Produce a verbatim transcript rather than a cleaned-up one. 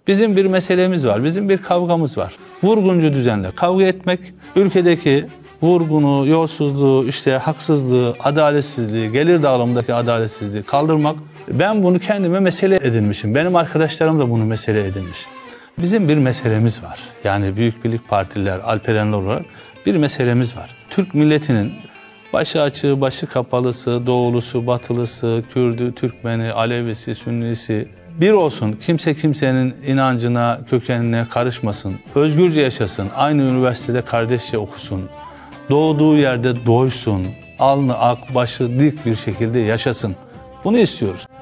Bizim bir meselemiz var, bizim bir kavgamız var. Vurguncu düzenle kavga etmek, ülkedeki vurgunu, yolsuzluğu, işte haksızlığı, adaletsizliği, gelir dağılımındaki adaletsizliği kaldırmak. Ben bunu kendime mesele edinmişim. Benim arkadaşlarım da bunu mesele edinmiş. Bizim bir meselemiz var. Yani Büyük Birlik Partililer, Alperenler olarak bir meselemiz var. Türk milletinin başı açığı, başı kapalısı, doğulusu, batılısı, Kürdü, Türkmeni, Alevisi, Sünnisi bir olsun. Kimse kimsenin inancına, kökenine karışmasın. Özgürce yaşasın. Aynı üniversitede kardeşçe okusun. Doğduğu yerde doysun. Alnı ak, başı dik bir şekilde yaşasın. Bunu istiyoruz.